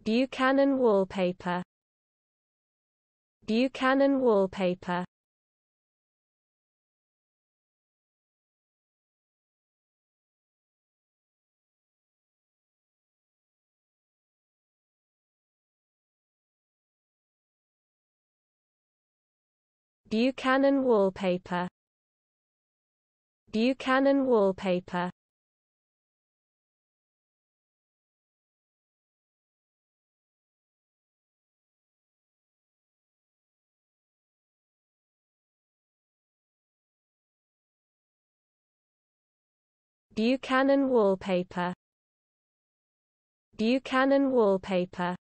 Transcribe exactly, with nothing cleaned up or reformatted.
Buchanan wallpaper. Buchanan wallpaper. Buchanan wallpaper. Buchanan wallpaper. Buchanan wallpaper. Buchanan wallpaper.